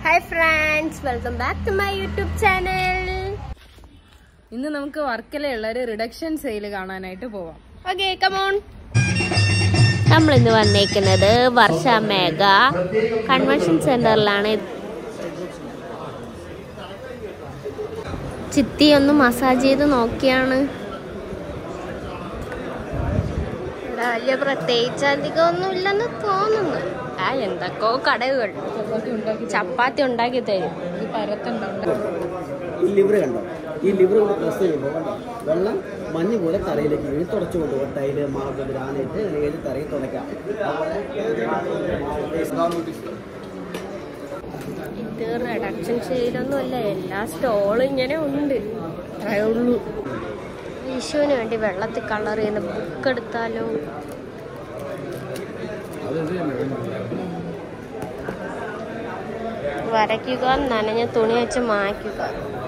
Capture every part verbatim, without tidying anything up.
Hi friends, welcome back to my YouTube channel. ഇന്ന് നമുക്ക് വർക്കലയുള്ള ഒരു റിഡക്ഷൻ സെയിൽ കാണാനായിട്ട് പോവാം. Okay, come on. നമ്മൾ ഇന്ന് വന്നേക്കുന്നത് വർഷ മേഘ കൺവെൻഷൻ സെന്ററിലാണ്. ചിത്തി ഒന്ന് മസാജ് ചെയ്ത് നോക്കിയാണ്. വലിയ പ്രത്യേകിച്ച് അധികം ഒന്നും ഇല്ലെന്ന് തോന്നുന്നു. ആ എന്തൊക്കെയോ കടകൾ ചപ്പാത്തി ഉണ്ടാക്കി തരും. ഈ ലിവർ കണ്ടോ, ഈ ലിവർ കൊണ്ട് പ്രസ് ചെയ്യുമ്പോൾ കണ്ടോ വെള്ളം മഞ്ഞ് പോലെ തറയിലേക്ക് വീഴ് തുടച്ചു കൊണ്ടുപോകും. ടൈല് മാർബിൾ ഗ്രാനൈറ്റ് ഏത് തറയിൽ തുടയ്ക്കാം. ഇത് റിഡക്ഷൻ സെയിലൊന്നും അല്ല, എല്ലാ സ്റ്റോളും ഇങ്ങനെ ഉണ്ട്. അത്രേ ഉള്ളൂ. വിഷുവിന് വേണ്ടി വെള്ളത്തിൽ കളർ ചെയ്യുന്ന ബുക്ക് എടുത്താലോ? വരയ്ക്കുക, നനഞ്ഞ തുണി വെച്ച് മായ്ക്കുക.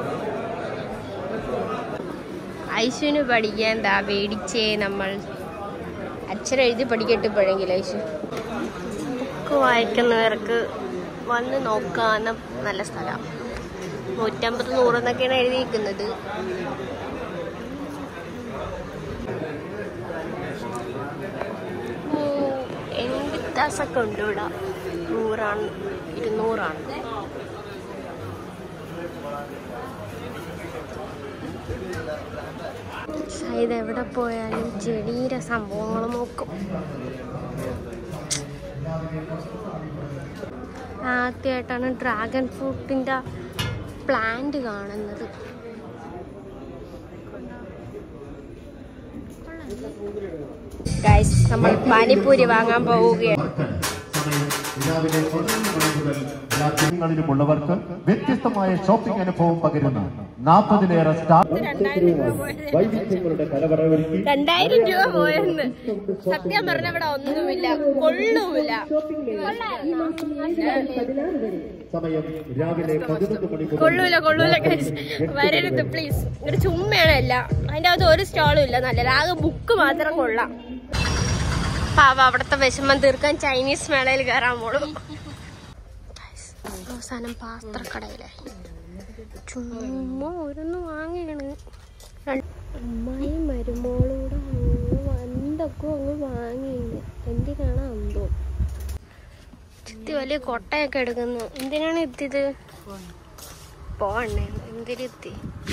ഐശുവിന് പഠിക്കാൻ എന്താ മേടിച്ചേ നമ്മൾ. അച്ഛൻ എഴുതി പഠിക്കട്ടെ ഇപ്പോഴെങ്കിലും. ഐശു ബുക്ക് വായിക്കുന്നവർക്ക് വന്ന് നോക്കാൻ നല്ല സ്ഥലമാണ്. നൂറ്റമ്പത് നൂറെന്നൊക്കെയാണ് എഴുതിയിരിക്കുന്നത്. എന്ത് വ്യത്യാസമൊക്കെ ഉണ്ട് ഇവിടെ. നൂറാണ്, ഇരുന്നൂറാണ്. ഇത് എവിടെ പോയാലും ചെടിയുടെ സംഭവങ്ങൾ നോക്കും. ആദ്യമായിട്ടാണ് ഡ്രാഗൺ ഫ്രൂട്ടിന്റെ പ്ലാന്റ് കാണുന്നത്. ഗൈസ്, നമ്മൾ പാനിപ്പൂരി വാങ്ങാൻ പോവുകയാണ്. ിലുമുള്ളവർക്ക് വ്യത്യസ്തമായ ഷോപ്പിംഗ് അനുഭവം പകരുന്ന നാൽപ്പതിലേറെ സ്റ്റാർ രണ്ടായിരം രൂപ പോയെന്ന്. സത്യം പറഞ്ഞ ഇവിടെ ഒന്നുമില്ല, കൊള്ളൂല. കൊള്ളൂല കൊള്ളൂല വരരുത് പ്ലീസ്. ഇവിടെ ചുമ്മയാണ് അല്ല, അതിന്റെ അകത്ത് ഒരു സ്റ്റോളും ഇല്ല. നല്ല ആകെ ബുക്ക് മാത്രം കൊള്ളാം. പാവ അവിടത്തെ വിഷമം തീർക്കാൻ ചൈനീസ് മേളയിൽ കയറാൻ പോളും. അവസാനം പാത്രക്കടയിലെ ചുമ്മാ ഓരോന്ന് വാങ്ങിയാണ്. അമ്മായി മരുമോളൂടെ എന്തൊക്കെ അങ്ങ് വാങ്ങിയില്ല. എന്തിനാണ് എന്തോ ചിത്തി വലിയ കൊട്ടയൊക്കെ എടുക്കുന്നു. എന്തിനാണ് എത്തിയത്? പോവണ്ടേ എന്തിനെത്തി?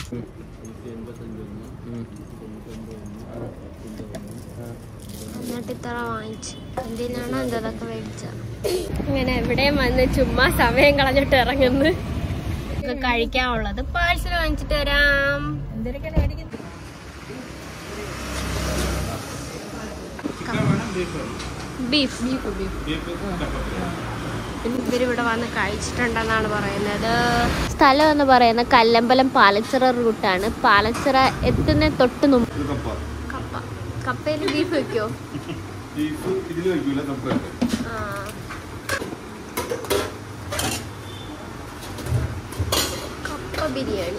എന്നിട്ട് ഇത്ര വാങ്ങിച്ചു. എന്തിനാണോ എന്തൊക്കെ മേടിച്ച. ഇങ്ങനെ എവിടെയും വന്ന് ചുമ്മാ സമയം കളഞ്ഞിട്ട് ഇറങ്ങുന്നു. കഴിക്കാനുള്ളത് പാഴ്സൽ വാങ്ങിച്ചിട്ട് വരാം. ബീഫ് ഇവരിവിടെ വന്ന് കഴിച്ചിട്ടുണ്ടെന്നാണ് പറയുന്നത്. സ്ഥലം എന്ന് പറയുന്ന കല്ലമ്പലം പാലച്ചിറ റൂട്ടാണ്. പാലച്ചിറ എത്തുന്ന തൊട്ട് മുമ്പ് കപ്പ കപ്പയിൽ ബീഫ് വെക്കോ? കപ്പ ബിരിയാണി.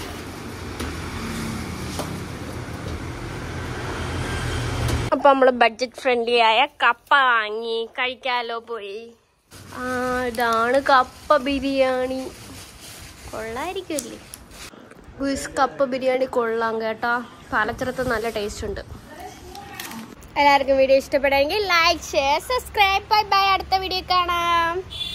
അപ്പൊ നമ്മള് ബഡ്ജറ്റ് ഫ്രണ്ട്ലി ആയ കപ്പ വാങ്ങി കഴിക്കാലോ പോയി. ആ ഇതാണ് കപ്പ ബിരിയാണി. കൊള്ളായിരിക്കുമല്ലേ? കപ്പ ബിരിയാണി കൊള്ളാം കേട്ടാ. പാലച്ചിറത്ത് നല്ല ടേസ്റ്റ് ഉണ്ട്. എല്ലാവർക്കും വീഡിയോ ഇഷ്ടപ്പെടുമെങ്കിൽ like, share, subscribe. Bye bye. അടുത്ത വീഡിയോ കാണാം.